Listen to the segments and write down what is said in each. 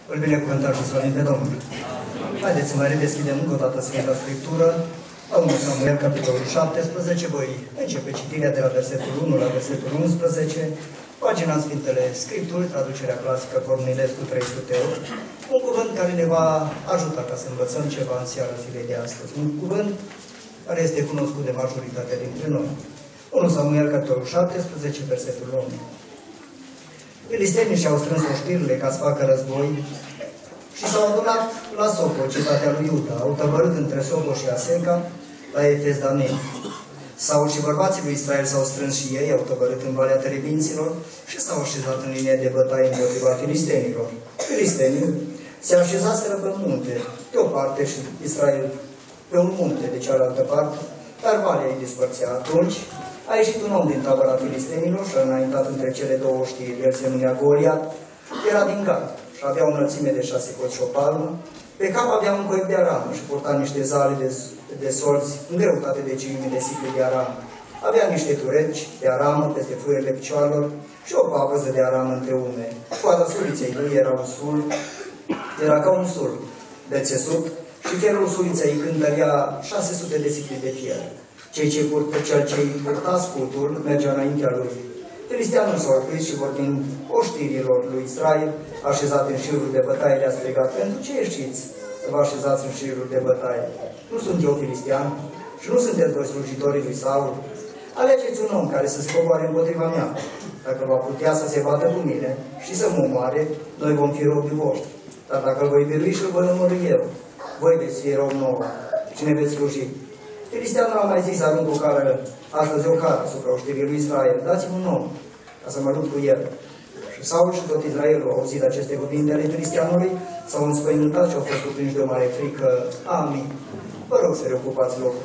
Îl binecuvântăm și slăvim pe Domnul. Haideți să mai redeschidem încă o dată Sfânta Scriptură, la 1 Samuel, capitolul 17, voi începe citirea de la versetul 1 la versetul 11, pagina în Sfintele Scripturi, traducerea clasică Cornilescu 308, un cuvânt care ne va ajuta ca să învățăm ceva în seara zilei de astăzi. Un cuvânt care este cunoscut de majoritatea dintre noi. 1 Samuel, capitolul 17, versetul 1. Filistenii și-au strâns oștirile ca să facă război și s-au adunat la Soco, cetatea lui Iuda. Au tăbărât între Soco și Aseca, la Efes-Damen. Saul și bărbații lui Israel s-au strâns și ei, au tăbărât în Valea Terebinților și s-au așezat în linie de bătaie împotriva filistenilor. Filistenii se așezaseră pe munte, de o parte, și Israel pe un munte, de cealaltă parte, dar valea îi despărțea. Atunci a ieșit un om din tabăra filistenilor și a înaintat între cele două știri. El se numea Goliat, era din Gat și avea o înălțime de 6 coți și o palmă. Pe cap avea un coic de aramă și purta niște zale de sorți în greutate de 5.000 de sicle de aramă. Avea niște tureci de aramă peste fuierile picioarelor și o pavăză de aramă între umeri. Coada suliței lui era ca un sul de țesut și fierul suliței cântărea 600 de sicle de fier. Cel ce purta scutul mergea înaintea lui. Filisteanul s-a oprit și vorbind oștirilor lui Israel, așezat în șirul de bătaie, le-a strigat: pentru ce ieșiți să vă așezați în șirul de bătaie? Nu sunt eu filistean și nu sunteți voi slujitorii lui Saul? Alegeți un om care să se coboare împotriva mea. Dacă va putea să se bată cu mine și să mă omoare, noi vom fi robii voștri. Dar dacă îl voi birui și îl voi omorî eu, voi veți fi rob nouă. Cine veți sluji? Filisteanul a mai zis: arunc o cară, astăzi o cară asupra oștirii lui Israel. Dați-mi un om ca să mă lupt cu el. Și Saul și tot Israelul au auzit aceste cuvinte ale filisteanului, s-au înspăimântat și au fost cuprinși de o mare frică. Amin. Vă rog să reocupați locul.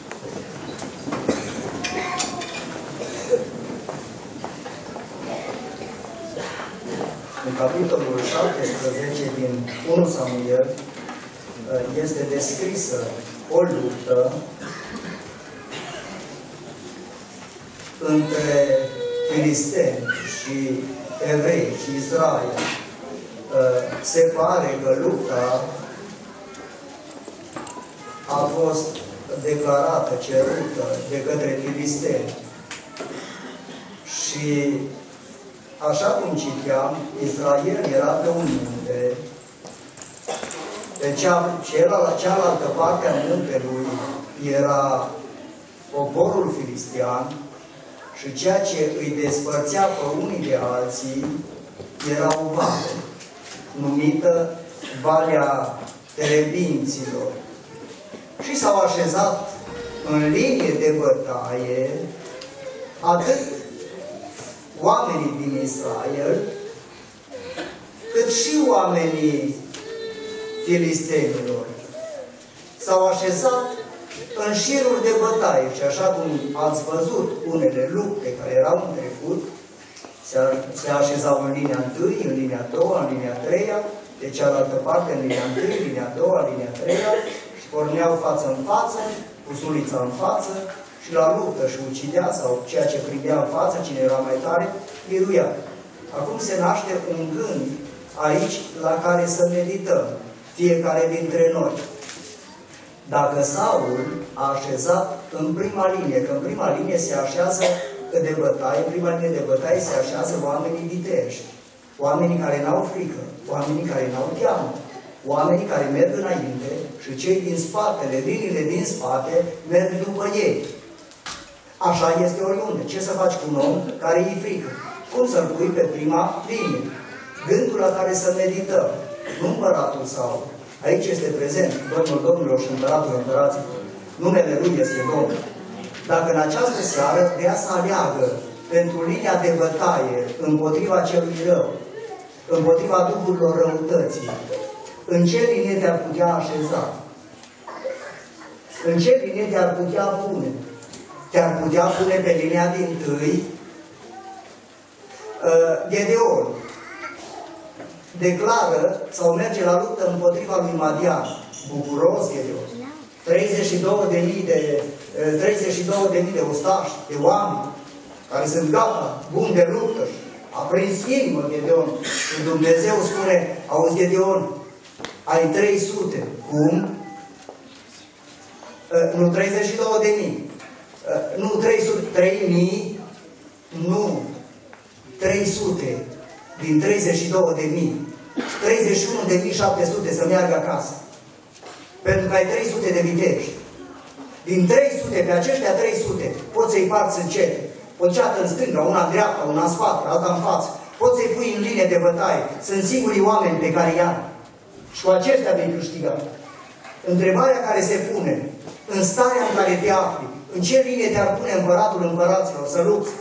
În capitolul 17 din 1 Samuel este descrisă o luptă între filisteni și evrei și Israel. Se pare că lupta a fost declarată, cerută de către filisteni. Și așa cum citeam, Israel era pe un munte, pe cealaltă parte a muntelui era poporul filistean și ceea ce îi despărțea pe unii de alții era o vale numită Valea Terebinților. Și s-au așezat în linie de bătaie atât oamenii din Israel, cât și oamenii filistenilor. S-au așezat în șiruri de bătaie și așa cum ați văzut unele lupte care erau în trecut, se așezau în linia 1, în linia 2, în linia 3, de cealaltă parte în linia 1, linia 2, linia 3 și porneau față în față, cu sulița în față și la luptă și ucidea sau ceea ce prindea în față, cine era mai tare, biruia. Acum se naște un gând aici la care să medităm, fiecare dintre noi. Dacă Saul a așezat în prima linie, că în prima linie se așează de bătaie, în prima linie de bătaie se așează oamenii viteji, oamenii care n-au frică, oamenii care n-au teamă, oamenii care merg înainte și cei din spatele, liniile din spate, merg după ei. Așa este oriunde. Ce să faci cu un om care îi frică? Cum să-l pui pe prima linie? Gândul la care să medităm. Nu împăratul Saul. Aici este prezent Domnul Domnilor și Împăratul Împăraților. Numele Lui este Domnul. Dacă în această seară vrea să aleagă pentru linia de bătaie împotriva celui rău, împotriva duhurilor răutății, în ce linie te-ar putea așeza? În ce linie te-ar putea pune? Te-ar putea pune pe linia din tâi Gedeon. Declară sau merge la luptă împotriva lui Madian. Bucuros Gedeon. 32.000 de ostași, de oameni, care sunt gata, buni de luptă. A prins inimă Gedeon și Dumnezeu spune: Auzi, Gedeon, ai 300. Cum? Nu, 32.000. Nu, 300. 3.000? Nu. 300 din 32.000. 31.700 să meargă acasă. Pentru că ai 300 de viteji. Din 300, pe aceștia 300, poți să-i parți în cete. O ceată în stânga, una în dreapta, una în spate, alta în față. Poți să-i pui în linie de bătaie. Sunt singurii oameni pe care i-am. Și cu aceștia vei câștiga. Întrebarea care se pune, în starea în care te afli, în ce linie te-ar pune împăratul împăraților să lupți?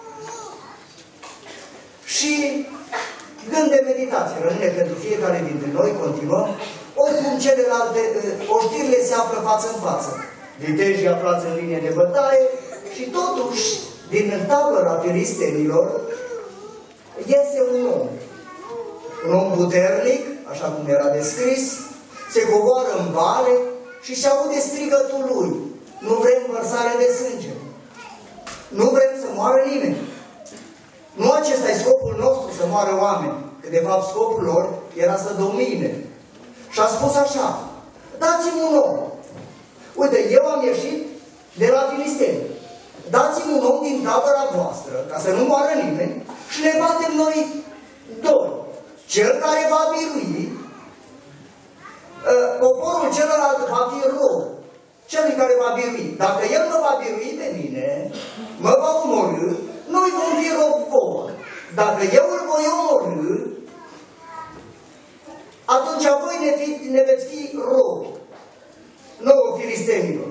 Și gând de meditație rămâne pentru fiecare dintre noi, continuăm. Oricum celelalte, oștirile se află față în față. Vitejii aflați în linie de bătaie și totuși, din tabăra filistenilor, iese un om. Un om puternic, așa cum era descris, se coboară în vale și se aude strigătul lui. Nu vrem vărsare de sânge. Nu vrem să moară nimeni. Nu acesta e scopul nostru, să moară oameni. Că de fapt scopul lor era să domine. Și a spus așa, dați-mi un om. Uite, eu am ieșit de la filisteni. Dați-mi un om din tabăra voastră, ca să nu moară nimeni, și ne batem noi doi. Cel care va birui, poporul celălalt va fi rob. Celui care va birui. Dacă el mă va birui pe mine, mă va omorî, noi vom fi rob vouă. Dacă eu îl voi omorî, atunci voi ne veți fi rob. Nouă filistenilor.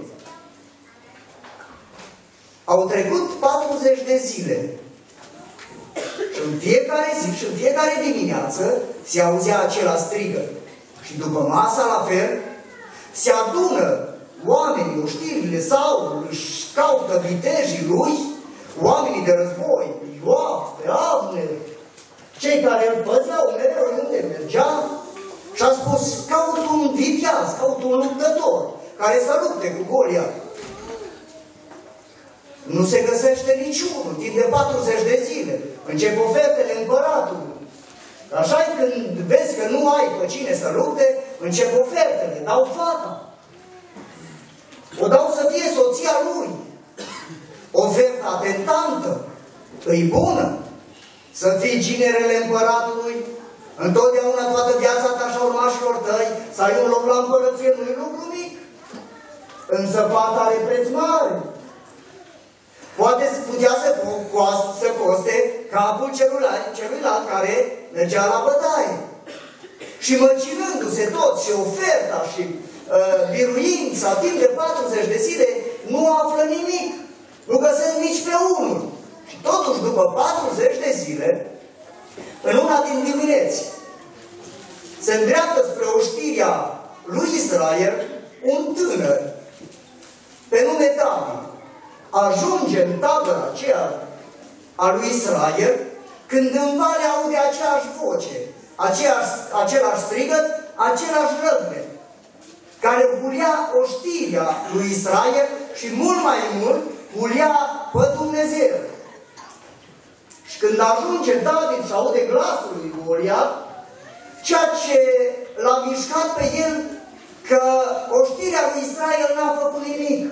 Au trecut 40 de zile. Și în fiecare zi și în fiecare dimineață se auzea acela strigăt. Și după masa la fel, se adună oamenii, oștirile, Saul, își caută vitejii lui, oamenii de război, Ioab, Avner, cei care îl păzeau mereu unde mergea, și a spus, caut un viteaz, caut un luptător, care să lupte cu Goliat. Nu se găsește niciunul, timp de 40 de zile. Încep ofertele împăratului. Așa-i când vezi că nu ai pe cine să lupte, încep ofertele, dau fata. O dau să fie soția lui. Oferta atentantă, îi bună. Să fii ginerele împăratului, întotdeauna toată viața ta și a urmașilor tăi, să ai un loc la împărăție, nu-i lucru mic. Însă fata are preț mare. Poate putea să coste capul celuilalt care mergea la bătaie. Și măcinându-se tot și oferta și biruința timp de 40 de zile, nu află nimic. Nu găsesc nici pe unul. Și totuși, după 40 de zile, în una din dimineți, se îndreaptă spre oștirea lui Israel un tânăr pe nume David. Ajunge în tabăra aceea a lui Israel, când în vale aude aceeași voce, același strigăt, același răgnet, care hulia oștirea lui Israel și mult mai mult hulia pe Dumnezeu. Și când ajunge David și aude glasul lui Goliat, ceea ce l-a mișcat pe el, că oștirea lui Israel n-a făcut nimic.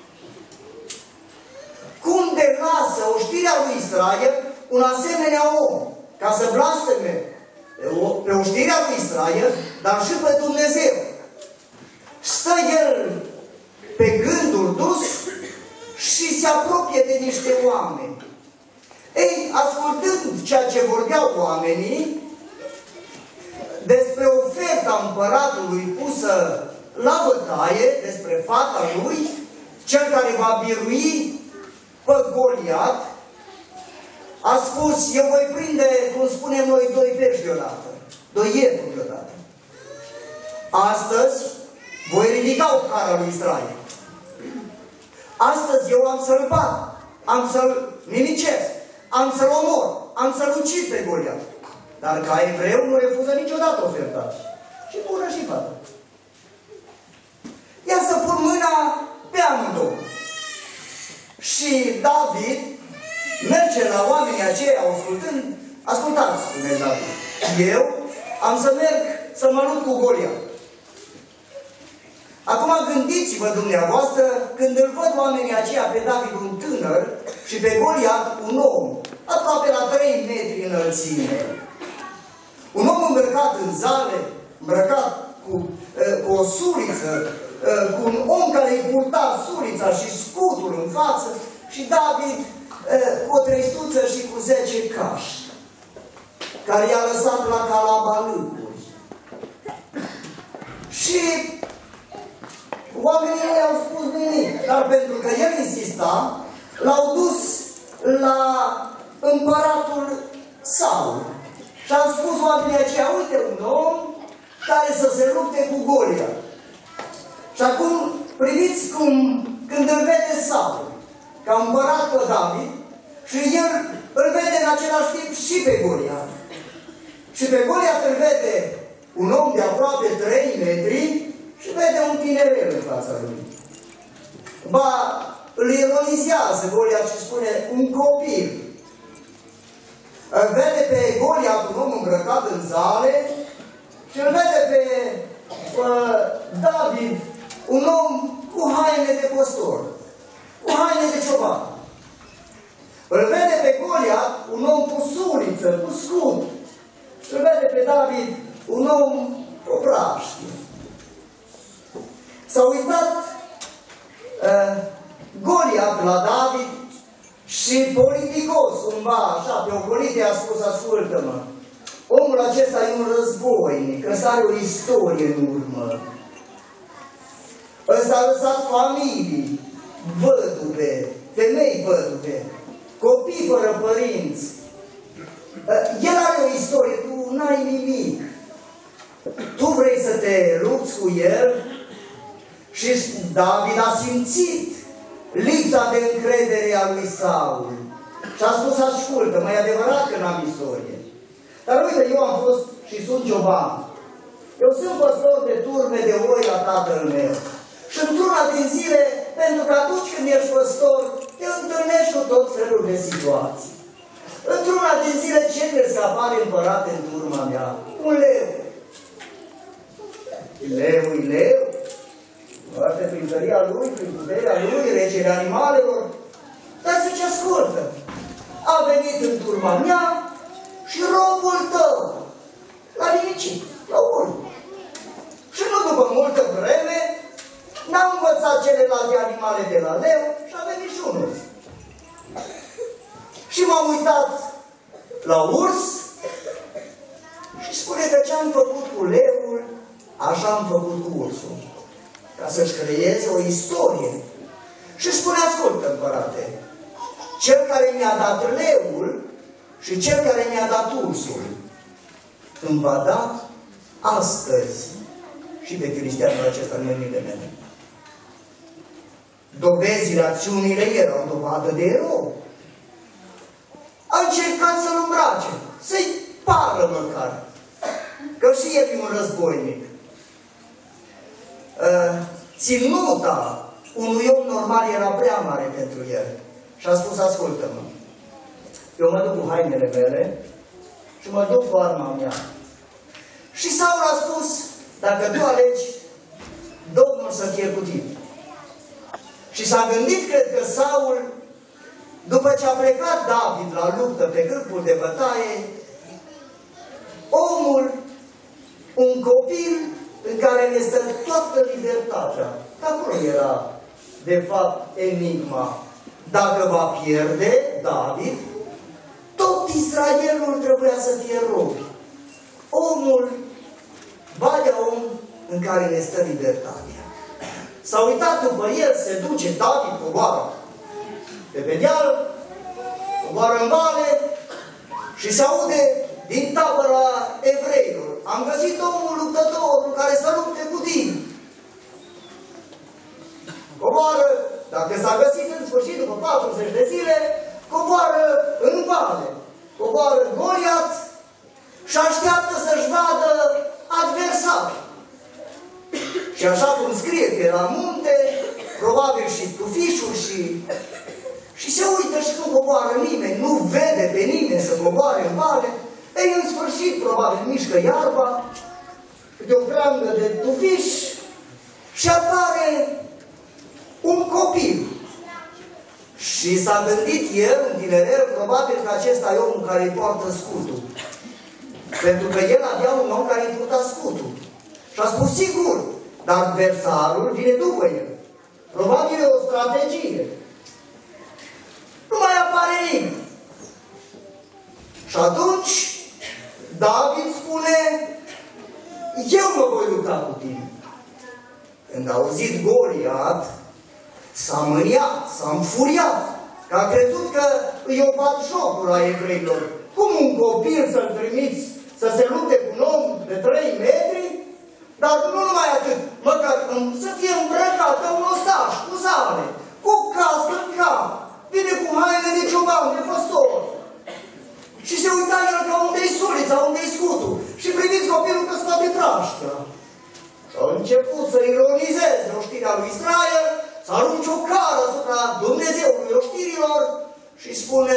Cum de lasă oștirea lui Israel un asemenea om, ca să blasteme pe oștirea lui Israel, dar și pe Dumnezeu. Stă el pe gânduri dus și se apropie de niște oameni. Ei, ascultând ceea ce vorbeau oamenii despre oferta împăratului pusă la bătaie, despre fata lui, cel care va birui pe Goliat, a spus, eu voi prinde, cum spunem noi, 2 pești deodată, 2 ieturi deodată. Astăzi voi ridica o cara lui Israel. Astăzi eu am să-l bat, am să-l nimicesc, am să-l omor, am să-l ucid pe Goliat. Dar ca evreu nu refuză niciodată oferta. Și bună și fată. Ia să pun mâna pe amândouă. Și David merge la oamenii aceia ascultând. Ascultați, spune David. Eu am să merg să mă lupt cu Goliat. Acum gândiți-vă dumneavoastră, când îl văd oamenii aceia pe David un tânăr și pe Goliat un om, aproape la 3 metri înălțime. Un om îmbrăcat în zale, îmbrăcat cu o suriță, cu un om care îi purta surița și scutul în față, și David cu o trăistuță și cu 10 cași, care i-a lăsat la calabalâcuri. Și oamenii ei au spus nimic, dar pentru că el insista, l-au dus la împăratul Saul. Și au spus oamenii aceia, uite un om care să se lupte cu Goliat. Și acum priviți cum, când îl vede Saul, ca împărat pe David, și el îl vede în același timp și pe Goliat. Și pe Goliat îl vede un om de aproape 3 metri și vede un tinerel în fața lui. Ba, îl ironizează Goliat și spune, un copil. Îl vede pe Goliat, un om îmbrăcat în zale, și îl vede pe David, un om cu haine de păstor, cu haine de cioban. Îl vede pe Goliat, un om cu suliță, cu scut. Și îl vede pe David, un om cu praștie. S-a uitat Goliat la David și politicos, cumva, așa, pe ocolite a spus, ascultă-mă, omul acesta e un războinic, ăsta are o istorie în urmă. Ăsta a lăsat familii, văduve, femei văduve, copii fără părinți. El are o istorie, tu n-ai nimic. Tu vrei să te lupți cu el? Și David a simțit lipsa de încredere a lui Saul. Și a spus, ascultă, mai adevărat că n-am istorie. Dar uite, eu am fost și sunt cioban. Eu sunt păstor de turme de oi la tatăl meu. Și într-una din zile, pentru că atunci când ești păstor, te întâlnești cu tot felul de situații. Într-una din zile, ce crezi că apare împărat în turma mea? Un leu. Leul, leu? Poate prin tăria lui, prin puterea lui, regele animalelor. Dar zice, ascultă, a venit în turma mea și robul tău l-a nimicit, la urmă. Și nu după multă vreme, n-a învățat celelalte animale de la leu și a venit și unul. Și m-am uitat la urs și spune că ce am făcut cu leul, așa am făcut cu ursul. Ca să-și creeze o istorie. Și spune, ascultă, împărate, cel care mi-a dat leul și cel care mi-a dat ursul îmi va da astăzi și pe filisteanul acesta în mâinile mele. Dovezile, acțiunile erau dovadă de erou. A încercat să-l îmbrace, să-i pară măcar, că și el e un războinic. Ținuta unui om normal era prea mare pentru el. Și a spus, ascultă-mă, eu mă duc cu hainele mele și mă duc cu arma mea. Și Saul a spus, dacă tu alegi, Domnul să fie cu tine. Și s-a gândit, cred că Saul, după ce a plecat David la luptă pe câmpul de bătaie, omul, un copil în care ne stă toată libertatea. Acolo era, de fapt, enigma. Dacă va pierde David, tot Israelul trebuia să fie rob. Omul, valea om în care ne stă libertatea. S-a uitat după el, se duce, David coboară pe deal, coboară în vale și se aude din tabăra evreilor, am găsit omul luptătorul care să lupte cu tine. Coboară, dacă s-a găsit în sfârșit după 40 de zile, coboară în vale, coboară Goliat și așteaptă să-și vadă adversar. Și așa cum scrie că e la munte, probabil și tufișul și se uită și nu coboară nimeni, nu vede pe nimeni să coboare în vale Ei, în sfârșit, probabil, mișcă iarba, de o creangă de tufiș și apare un copil. Și s-a gândit el, un tinerel, probabil că acesta e omul care îi poartă scutul. Pentru că el avea un om care îi purta scutul. Și a spus, sigur, dar versarul vine după el. Probabil e o strategie. Nu mai apare nimeni. Și atunci, David spune, eu mă voi lupta cu tine. Când a auzit Goliat, s-a mâniat, s-a înfuriat, că a crezut că e o batjocură a evreilor. Cum un copil să-l trimiți să se lupte cu un om de 3 metri, dar nu numai atât, măcar să fie îmbrăcat ca un ostaș, cu zare, cu cască în cap, vine cu haine de cioban, de păstor. Și se uita el ca unde-i sulița, unde-i scutul. Și priviți copilul că scoate trașcă. Și a început să ironizeze oștirea lui Israel, să arunce o cară asupra Dumnezeului oștirilor și spune,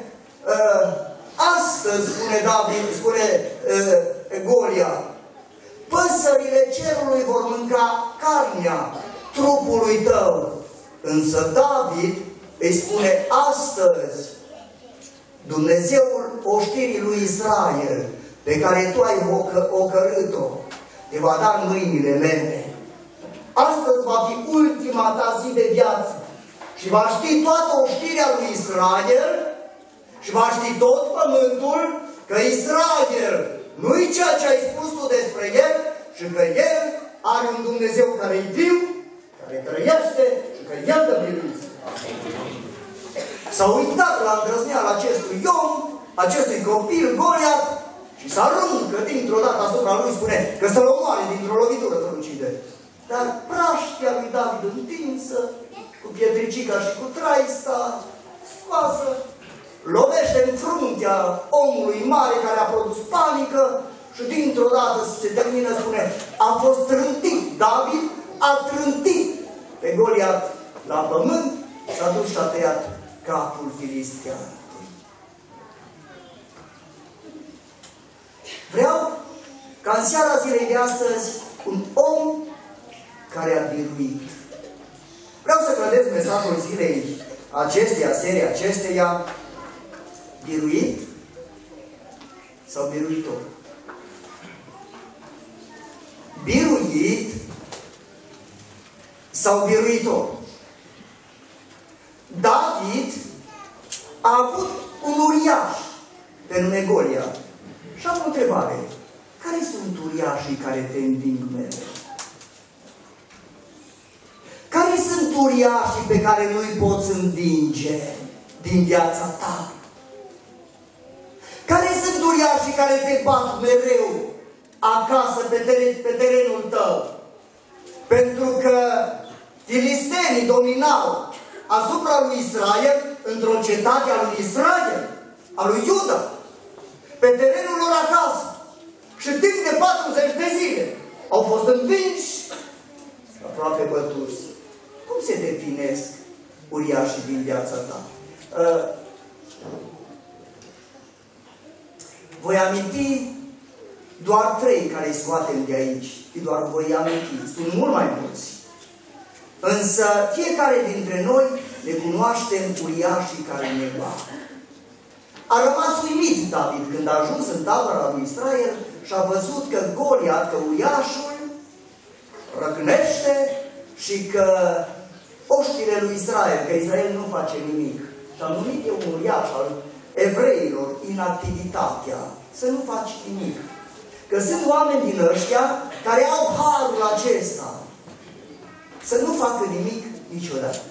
astăzi, spune David, spune Goliat, păsările cerului vor mânca carnea trupului tău. Însă David îi spune, astăzi, Dumnezeul oștirii lui Israel, pe care tu ai ocărât-o, te va da în mâinile mele. Astăzi va fi ultima ta zi de viață și va ști toată oștirea lui Israel și va ști tot pământul că Israel nu-i ceea ce ai spus tu despre el și că el are un Dumnezeu care e viu, care trăiește și că el dă biruință. S-a uitat la îndrăzneala acestui om, acestui copil, Goliat, și s-a aruncă dintr-o dată asupra lui, spune că să-l omoare dintr-o lovitură strălucide. Dar praștia lui David întinsă, cu pietricica și cu traista scoasă, lovește în fruntea omului mare care a produs panică și dintr-o dată se termină, spune, a fost trântit. David a trântit pe Goliat la pământ, s-a dus și a tăiat capul filisteanului. Vreau ca în seara zilei de astăzi un om care a biruit. Vreau să cădesc mesajul zilei acesteia, seria acesteia, biruit sau biruitor. Biruit sau biruitor. David a avut un uriaș pe nume Goliat. Și am o întrebare. Care sunt uriașii care te înving mereu? Care sunt uriașii pe care nu-i poți învinge din viața ta? Care sunt uriașii care te bat mereu acasă pe terenul tău? Pentru că filistenii dominau asupra lui Israel într-o cetate a lui Israel, a lui Iuda, pe terenul lor acasă. Și timp de 40 de zile au fost învinși, aproape bătuți. Cum se definesc uriașii din viața ta? Voi aminti doar 3 care îi scoatem de aici. Doar voi aminti. Sunt mult mai mulți. Însă fiecare dintre noi ne cunoaștem uriașii care ne bat. A rămas uimit David când a ajuns în tabăra lui Israel și a văzut că Goliat, că uriașul răcnește și că oștile lui Israel, că Israel nu face nimic. Și am numit eu un uriaș al evreilor, inactivitatea, să nu faci nimic. Că sunt oameni din ăștia care au harul acesta să nu facă nimic niciodată.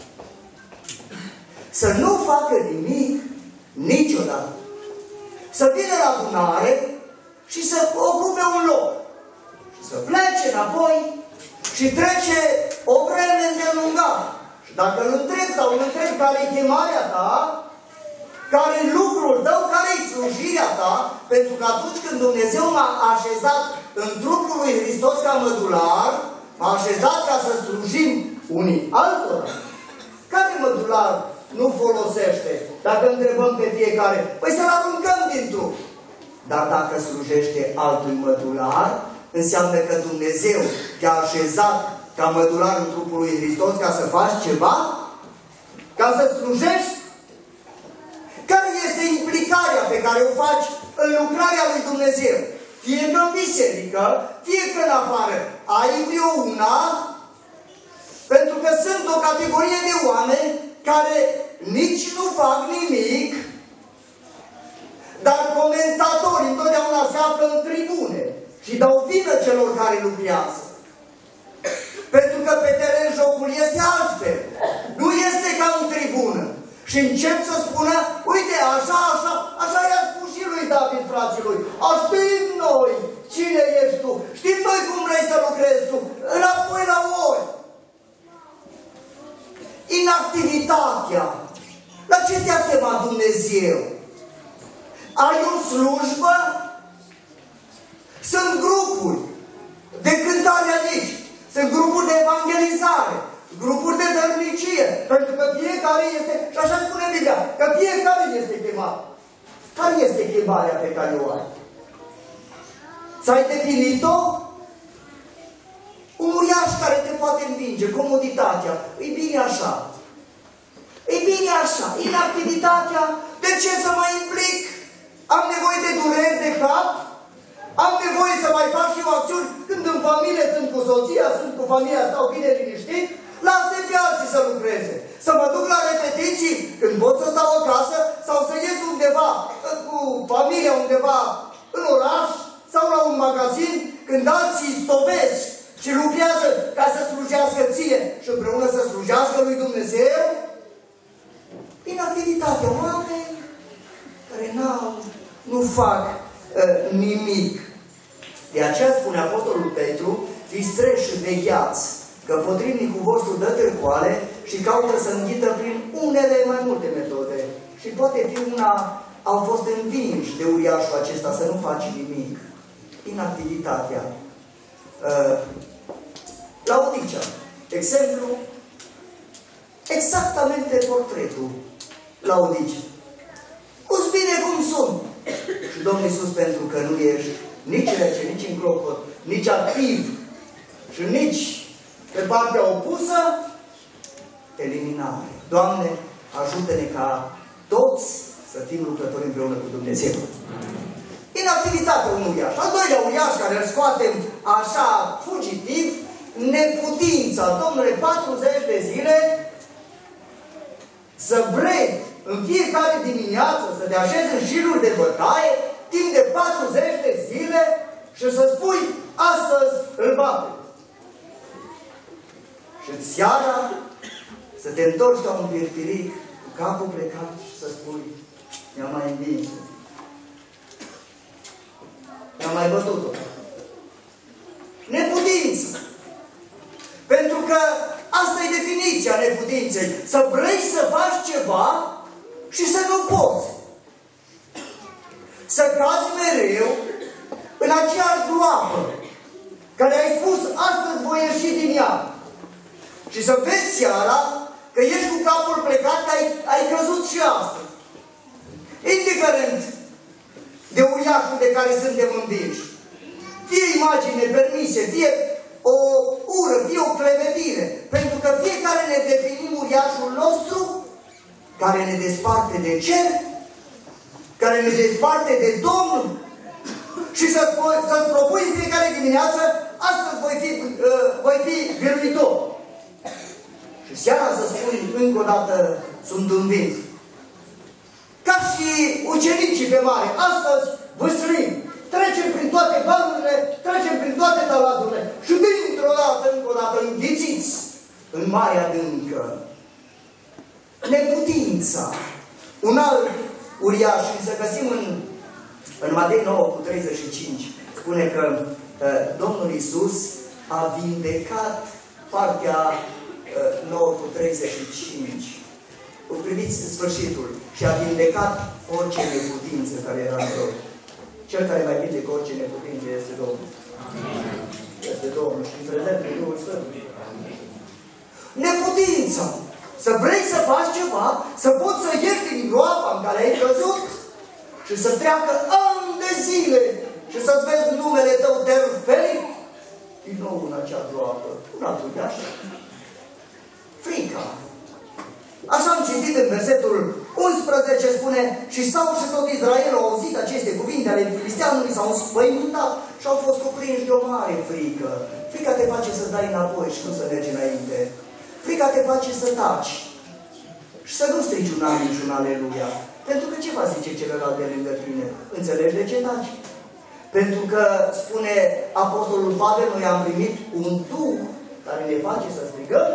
Să nu facă nimic niciodată. Să vină la adunare și să ocupe un loc. Și să plece înapoi și trece o vreme îndelungată. Și dacă îl întrebi sau îl întrebi care-i chemarea ta, care-i lucrul tău, care-i slujirea ta, pentru că atunci când Dumnezeu m-a așezat în trupul lui Hristos ca mădular, m-a așezat ca să slujim unii altora. Care mădular nu folosește? Dacă întrebăm pe fiecare, păi să-l aruncăm din trup. Dar dacă slujește altui mădular, înseamnă că Dumnezeu te-a așezat ca mădular în trupul lui Hristos ca să faci ceva? Ca să slujești? Care este implicarea pe care o faci în lucrarea lui Dumnezeu? Fie că în biserică, fie că în afară. Ai vreo una? Pentru că sunt o categorie de oameni care nici nu fac nimic, dar comentatorii întotdeauna se află în tribune și dau vină celor care lucrează. Pentru că pe teren jocul este altfel. Nu este ca în tribună. Și încep să spună, uite, așa i-a spus și lui David, frații lui. Știm noi cine ești tu. Știm noi cum vrei să lucrezi tu. Înapoi la ori. Inactivitatea. La ce te-a chemat Dumnezeu? Ai o slujbă? Sunt grupuri de cântare aici. Sunt grupuri de evangelizare. Grupuri de dărnicie. Pentru că fiecare este, și așa spune Biblia, că fiecare este chemat. Care este chemarea pe care o ai? Ți-ai definit-o? Un uriaș care te poate învinge, comoditatea. E bine așa. E bine așa. Inactivitatea, de ce să mă implic? Am nevoie de dureri de cap? Am nevoie să mai fac și o acțiuni când în familie sunt cu soția, sunt cu familia, stau bine liniștit? Lasă pe alții să lucreze. Să mă duc la repetiții când pot să stau acasă sau să ies undeva cu familia undeva în oraș sau la un magazin când alții stovesc și lucrează ca să slujească ție și împreună să slujească lui Dumnezeu. Inactivitatea oameni care nu fac nimic. De aceea spune Apostolul Petru, fiți treji și vegheați, că potrivnicul vostru dă târcoale și caută să înghită prin unele mai multe metode. Și poate fi una, au fost învinși de uriașul acesta să nu faci nimic. Inactivitatea. Laodicea. Exemplu, exactamente portretul Laodicea. U-ți bine cum sunt. Și Domnul Iisus, pentru că nu ești nici rece, nici înclocot, nici activ și nici pe partea opusă, eliminare. Doamne, ajută-ne ca toți să fim lucrători împreună cu Dumnezeu. Inactivitatea unui uriaș. Al doilea uriaș care îl scoatem așa fugitiv, neputința. Domnule, 40 de zile să vrei în fiecare dimineață să te așezi în șiruri de bătaie timp de 40 de zile și să spui, astăzi îl bate. Și seara să te întorci ca un virtiric cu capul plecat și să spui, mi-am mai învins. Mi-am mai bătut-o. Neputință. Pentru că asta e definiția neputinței. Să vrei să faci ceva și să nu poți. Să cazi mereu în aceeași groapă care ai spus, astăzi voi ieși din ea. Și să vezi seara că ești cu capul plecat, că ai căzut și astăzi. Indiferent de uriașul de care suntem învinși. Fie imagine permise, fie o ură, fie o clevetire. Pentru că fiecare ne definim uriașul nostru care ne desparte de cer, care ne desparte de Domnul. Și să-ți propui în fiecare dimineață, astăzi voi fi biruitor. Și seara să spui încă o dată, sunt învins. Ca și ucenicii pe mare, astăzi vâslim, trecem prin toate valurile, trecem prin toate talazurile și dintr-o dată, încă o dată, înghițiți în marea adâncă. Neputința. Un alt uriaș, și să găsim în Matei 9:35, spune că Domnul Iisus a vindecat partea 9:35. Priviți sfârșitul. Și a vindecat orice neputință care era în rău. Cel care mai vindecă orice neputință este Domnul. Amin. Este Domnul. Și îți rezervă Duhul Sfânt. Neputința. Să vrei să faci ceva, să poți să ieși din groapa în care ai căzut și să treacă ani de zile și să-ți vezi numele tău terfelit din nou în acea groapă, un altul de așa. Frica. Așa am citit în versetul 11, spune, și Saul și tot Israel au auzit aceste cuvinte ale filisteanului, s-au înspăimântat și au fost cuprinși de o mare frică. Frica te face să dai înapoi și nu să mergi înainte. Frica te face să taci și să nu strici un amin și un aleluia. Pentru că ce va zice celălalt de lângă tine? Înțelegi de ce taci? Pentru că, spune Apostolul Pavel, noi am primit un Duh care ne face să strigăm.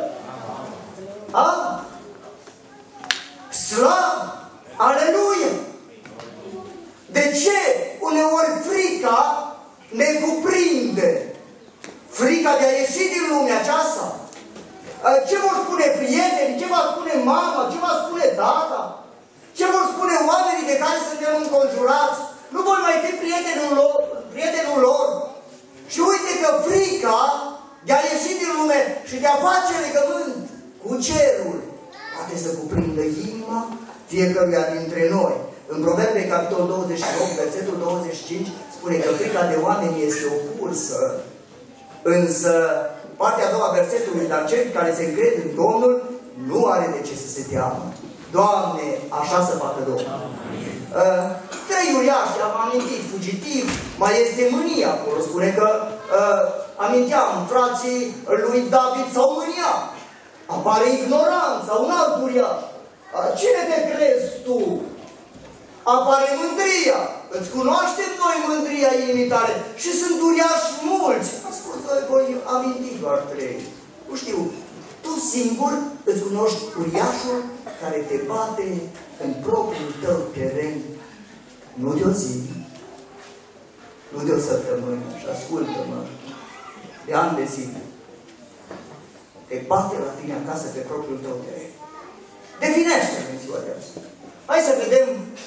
Slavă! Aleluia! De ce uneori frica ne cuprinde? Frica de a ieși din lumea aceasta? Ce vor spune prietenii? Ce va spune mama? Ce va spune tata? Ce vor spune oamenii de care suntem înconjurați? Nu voi mai fi prietenul lor. Și uite că frica de a ieși din lume și de a face legământ cu cerul poate să cuprindă inima fiecăruia dintre noi. În Proverbe, capitolul 28, versetul 25, spune că frica de oameni este o cursă. Însă, partea a doua versetului, dar cel care se încrede în Domnul nu are de ce să se teamă. Doamne, așa să facă Domnul. Trei uriași, am amintit, fugitiv, mai este mânia acolo. Spune că aminteam, frații lui David s-au mâniat. Apare ignoranța, un alt uriaș. Cine te crezi tu? Apare mândria. Îți cunoaștem noi mândria inimii tale. Și sunt uriași mulți. Am spus că voi aminti doar trei. Nu știu, tu singur îți cunoști uriașul care te bate în propriul tău teren. Nu de o zi, nu de o săptămână. Și ascultă-mă, de ani de zile. Te bate la tine acasă pe propriul tău teren. Definește-l în ziua de azi. Hai să vedem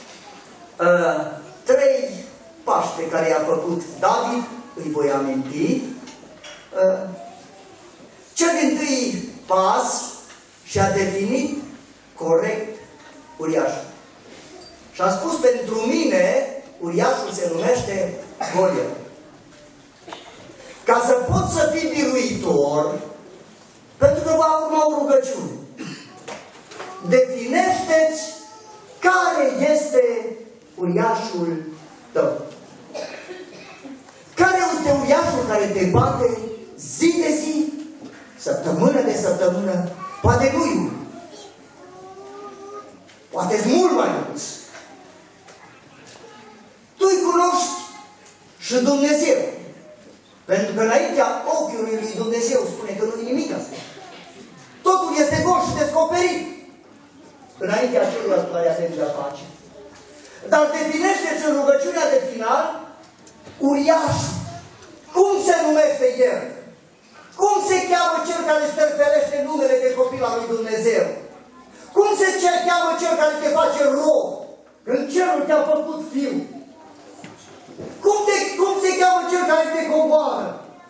trei pași pe care i-a făcut David, îi voi aminti. Cel dintâi pas și-a definit corect uriașul. Și a spus, pentru mine, uriașul se numește Goliat. Ca să poți să fii biruitor, pentru că va urma o rugăciune, definește-ți care este uriașul tău. Care este uriașul care te bate zi de zi, săptămână de săptămână, poate nu iul. Poate-s mult mai mulți. Tu-i cunoști și Dumnezeu. Pentru că înaintea ochiului lui Dumnezeu spune că nu-i nimic asta. Totul este gol și descoperit. Înaintea acelui care a de a face. Dar definește-ți în rugăciunea de final uriașul. Cum se numește el? Cum se cheamă cel care șterpelește numele de copil al lui Dumnezeu? Cum se cheamă cel care te face rob când cerul te-a făcut fiu? Cum se cheamă cel care te coboară?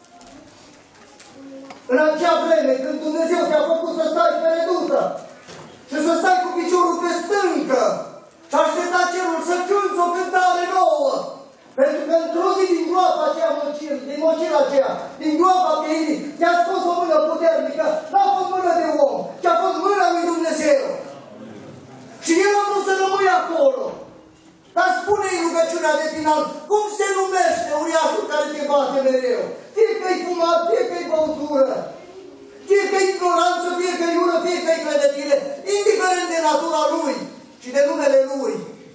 În acea vreme când Dumnezeu te-a făcut să stai pe redută și să stai cu piciorul pe stâncă și aștepta cerul să cânți o cântare nouă. Pentru că într-o zi din groapa aceea, din mocila aceea, din groapa pieirii, te-a scos o mână puternică. N-a fost mână de om, ci a fost mâna lui Dumnezeu. Și el a vrut să rămâi acolo. Dar spune-i rugăciunea de final, cum se numește uriașul care te bate mereu? Fie că-i fumat, fie că-i băutură, fie că-i ignoranță, fie că-i ură, fie că-i clădătire, indiferent de natura lui și de numele lui.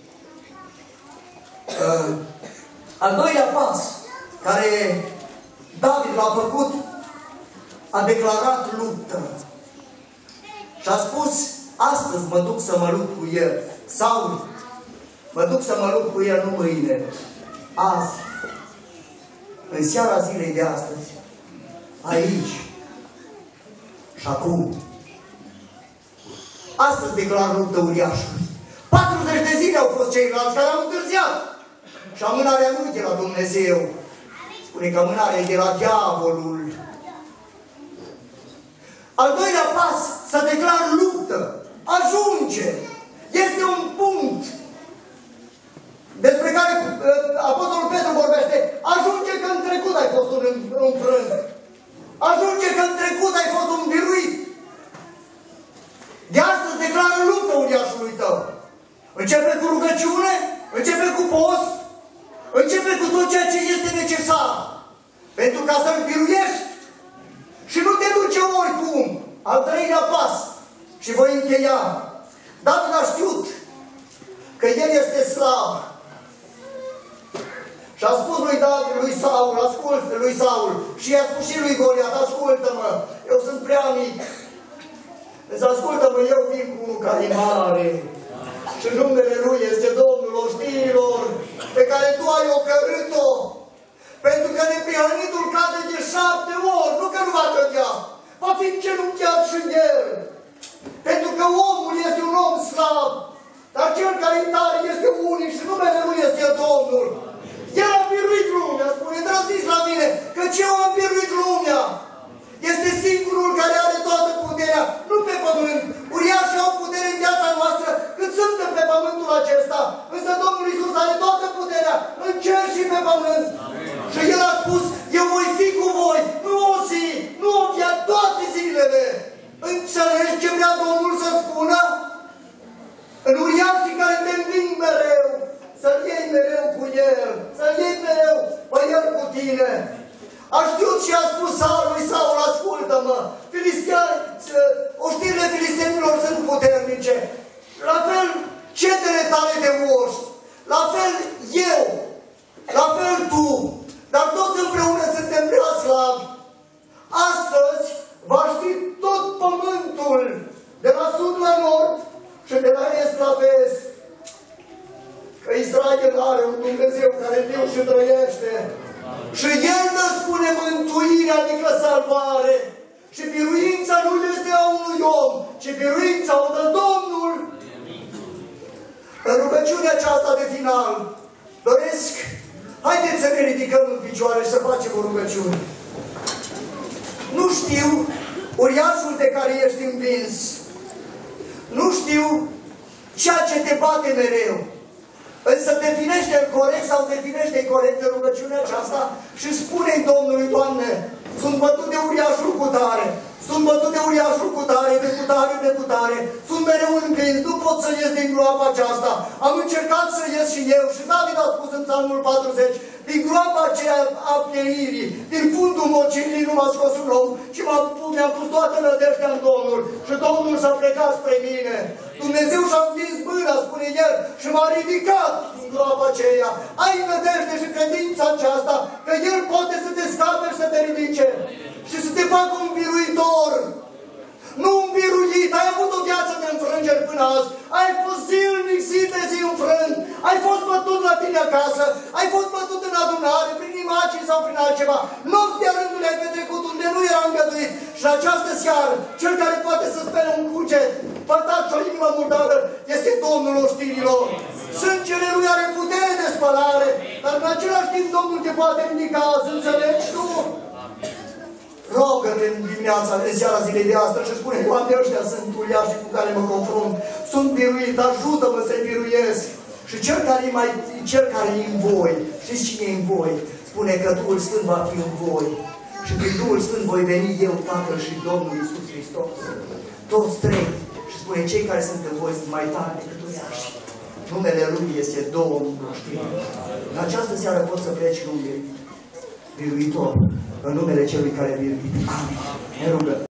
Al doilea pas care David l-a făcut, a declarat luptă. Și a spus, astăzi mă duc să mă lupt cu el. Saul, mă duc să mă lupt cu el, nu mâine. Azi, în seara zilei de astăzi, aici și acum. Astăzi declar luptă uriașului. 40 de zile au fost ceilalți care au întârziat. Și amânarea nu e de la Dumnezeu. Spune că amânarea e de la diavolul. Al doilea pas, să declar luptă. Ajunge. Este un punct. despre care Apostolul Petru vorbește, ajunge că în trecut ai fost un înfrânt. Ajunge că în trecut ai fost un biruit. De astăzi declară luptă uriașului tău. Începe cu rugăciune, începe cu post, începe cu tot ceea ce este necesar. Pentru ca să-l biruiești și nu te duce oricum. Al treilea pas. Și voi încheia. David a știut că el este slab. Și a spus lui Saul, ascultă lui Saul, și i-a spus și lui Goliat, ascultă-mă, eu sunt prea mic. Însă ascultă-mă, eu vin cu unul care e mare. Și numele lui este Domnul oștirilor, pe care tu ai ocărât-o. Pentru că neprihănitul cade de 7 ori, nu că nu va cădea, va fi îngenunchiat și el. Pentru că omul este un om slab, dar cel care e tare este unic și numele lui este Domnul. El a biruit lumea, spune, îndrăzniți la mine, căci eu am biruit lumea. Este singurul care are toată puterea, nu pe pământ. Uriașii au putere în viața noastră când suntem pe pământul acesta. Însă Domnul Iisus are toată puterea în cer și pe pământ. Amin. Și El a spus, eu voi fi cu voi, nu o zi, nu o viață, toate zilele. Înțelegi ce vrea Domnul să spună? În uriașii care te înving mereu, să-L iei mereu cu El, să-L iei mereu pe El cu tine. A știut și a spus lui Saul, ascultă-mă, oștirile filistenilor sunt puternice. La fel, cetele tale de oști, la fel eu, la fel tu, dar toți împreună suntem prea slabi. Astăzi va ști tot pământul, de la sud la nord și de la est la vest, că Israel are un Dumnezeu care viu și trăiește. Și El ne spune mântuire, adică salvare. Și biruința nu este a unui om, ci biruința o dă Domnul. În rugăciunea aceasta de final, doresc, haideți să ne ridicăm în picioare și să facem o rugăciune. Nu știu uriașul de care ești învins. Nu știu ceea ce te bate mereu. Însă definește-l corect sau definește-i corect în rugăciunea aceasta și spune-i Domnului, Doamne, sunt bătut de uriașul cu tare, sunt bătut de uriașul cu tare, de cu tare, de cu tare, sunt mereu învins, nu pot să ies din groapa aceasta. Am încercat să ies și eu și David a spus în Psalmul 40, din groapa aceea a pieirii, din fundul mocirlii nu m-a scos un om, ci mi-am pus toată nădejdea în Domnul și Domnul s-a plecat spre mine. Dumnezeu și-a învins mâna, spune El, și m-a ridicat din groapa aceea. Ai nădejde și credința aceasta că El poate să te scape și să te ridice și să te facă un biruitor. Nu un biruit, ai avut o viață de înfrângeri până azi, ai fost zilnic, zi de zi înfrânt, ai fost bătut la tine acasă, ai fost bătut în adunare, prin imagini sau prin altceva, nopți de rândul ai petrecut unde nu era îngăduit. Și în această seară, cel care poate să spere un cuget, pătat și o inimă murdară, este Domnul oștirilor. Sângele Lui are putere de spălare, dar în același timp Domnul te poate ridica, să înțelegi tu? Rogă-te în dimineața, în seara zilei de astăzi și spune, Doamne, ăștia sunt uriașii cu care mă confrunt, sunt biruit, ajută-mă să-i biruiesc. Și cel care e în voi, știți cine e în voi? Spune că Duhul Sfânt va fi în voi. Și prin Duhul Sfânt voi veni eu, Tatăl și Domnul Iisus Hristos. Toți trei. Și spune, cei care sunt în voi sunt mai tari decât uriași. Numele Lui este Domnul oștirilor. În această seară poți să pleci în biruitor. În numele Celui care biruit. Amin. Ne rugăm.